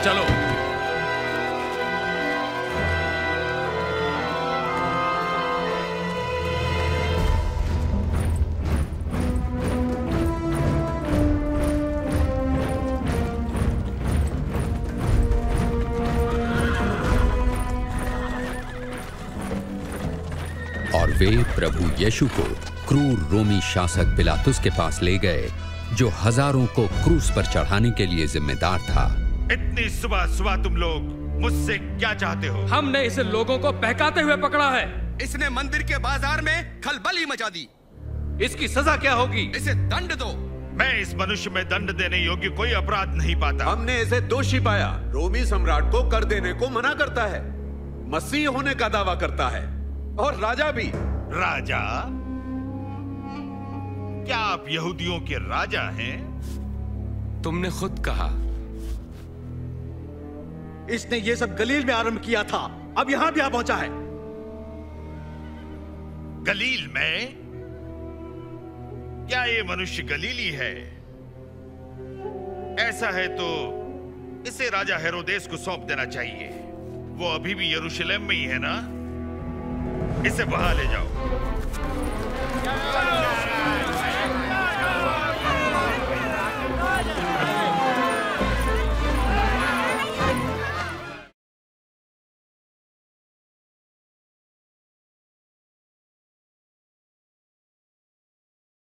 चलो। और वे प्रभु यीशु को क्रूर रोमी शासक पिलातुस के पास ले गए, जो हजारों को क्रूस पर चढ़ाने के लिए जिम्मेदार था। इतनी सुबह सुबह तुम लोग मुझसे क्या चाहते हो? हमने इसे लोगों को बहकाते हुए पकड़ा है। इसने मंदिर के बाजार में खलबली मचा दी। इसकी सजा क्या होगी? इसे दंड दो। मैं इस मनुष्य में दंड देने योग्य कोई अपराध नहीं पाता। हमने इसे दोषी पाया। रोमी सम्राट को कर देने को मना करता है, मसीह होने का दावा करता है, और राजा भी। राजा? क्या आप यहूदियों के राजा हैं? तुमने खुद कहा। इसने ये सब गलील में आरंभ किया था, अब यहां भी आ पहुंचा है। गलील में? क्या ये मनुष्य गलीली है? ऐसा है तो इसे राजा हेरोदेस को सौंप देना चाहिए। वो अभी भी यरूशलेम में ही है ना? इसे वहां ले जाओ।